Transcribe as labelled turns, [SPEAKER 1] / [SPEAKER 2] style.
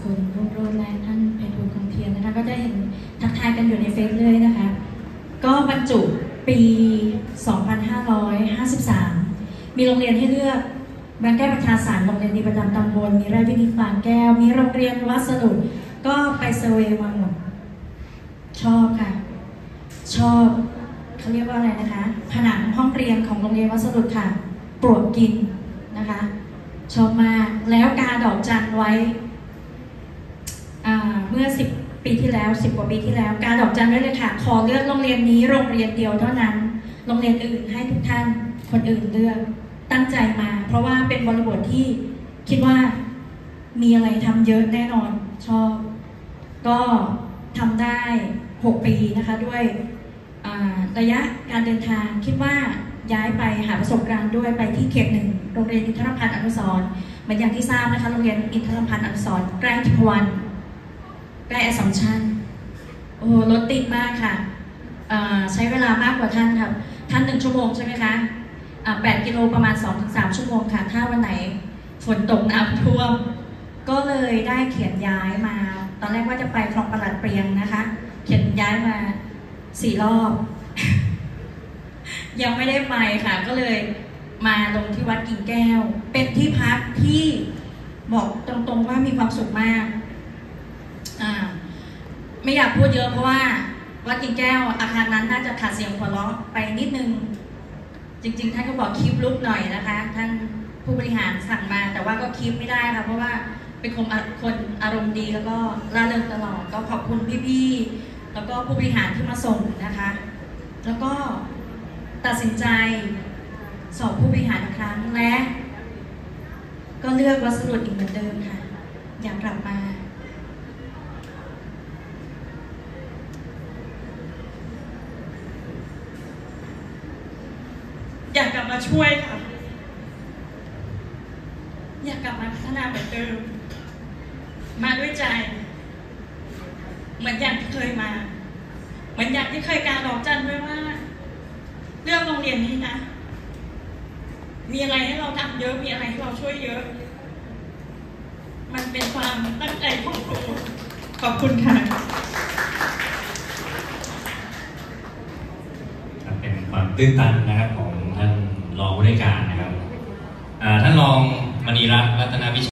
[SPEAKER 1] กุลรุ่งโรจน์และท่านไพฑูรย์คงเทียนนะคะก็จะเห็นทักทายกันอยู่ในเฟซเลยนะคะก็บรรจุปี 2553 มีโรงเรียนให้เลือกบางแก้วประชาสารโรงเรียนดีประจำตำบลมีราชวินิตบางแก้วมีโรงเรียนวัดสรุปก็ไปเซอร์เวย์มาหมดชอบค่ะชอบเขาเรียกว่าอะไรนะคะผนังห้องเรียนของโรงเรียนวัดสรุปค่ะปลวกกินนะคะชอบมากแล้วกาดอกจันไว้เมื่อ10 ปีที่แล้ว10 กว่าปีที่แล้วกาดอกจันไว้เลยค่ะขอเลือกโรงเรียนนี้โรงเรียนเดียวเท่านั้นโรงเรียนอื่นให้ทุกท่านคนอื่นเลือกตั้งใจมาเพราะว่าเป็นบริบทที่คิดว่ามีอะไรทำเยอะแน่นอนชอบก็ทำได้6 ปีนะคะด้วยระยะการเดินทางคิดว่าย้ายไปหาประสบการณ์ด้วยไปที่เขต 1โรงเรียนอินทรพันธ์อนุสรณ์เหมือนอย่างที่ทราบนะคะโรงเรียนอินทรพันธ์อนุสรณ์ใกล้ทิพวรรณใกล้อัสสัมชัญโอ้รถติดมากค่ะใช้เวลามากกว่าท่านค่ะท่าน1 ชั่วโมงใช่ไหมคะ8 กิโลประมาณ 2-3 ชั่วโมงค่ะถ้าวันไหนฝนตกน้ำท่วมก็เลยได้เขียนย้ายมาตอนแรกว่าจะไปคลองปลัดเปรียงนะคะเขียนย้ายมา4 รอบยังไม่ได้ไปค่ะก็เลยมาลงที่วัดกิ่งแก้วเป็นที่พักที่บอกตรงๆว่ามีความสุขมากไม่อยากพูดเยอะเพราะว่าวัดกิ่งแก้วอาคารนั้นน่าจะขาดเสียงหัวเราะไปนิดนึงจริงๆท่านก็บอกคลิปลุกหน่อยนะคะท่านผู้บริหารสั่งมาแต่ว่าก็คลิปไม่ได้ค่ะเพราะว่าเป็นคนอารมณ์ดีแล้วก็ร่าเริงตลอดก็ขอบคุณพี่ๆแล้วก็ผู้บริหารที่มาส่งนะคะแล้วก็ตัดสินใจสอบผู้บริหารอีกครั้งและก็เลือกวัสดุอีกเหมือนเดิมค่ะอยากกลับมาอยากกลับมาช่วยค่ะอยากกลับมาพัฒนาเหมือนเดิมมาด้วยใจเหมือนอย่างที่เคยมาเหมือนอย่างที่เคยการดอกจันไว้ว่าเรื่องโรงเรียนนี้นะมีอะไรให้เราทำเยอะมีอะไรให้เราช่วยเยอะมันเป็นความตั้งใจของครูขอบคุณค่ะ
[SPEAKER 2] เป็นความตื้นตันนะครับของท่านรองผู้ในวยการนะครับท่านรองมณีรัตน์รัตนวิชัย